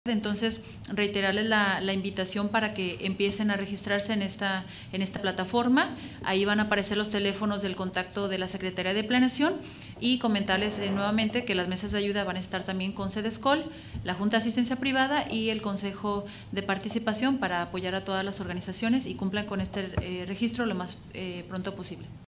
Entonces, reiterarles la invitación para que empiecen a registrarse en esta plataforma. Ahí van a aparecer los teléfonos del contacto de la Secretaría de Planeación y comentarles nuevamente que las mesas de ayuda van a estar también con Sedescol, la Junta de Asistencia Privada y el Consejo de Participación para apoyar a todas las organizaciones y cumplan con este registro lo más pronto posible.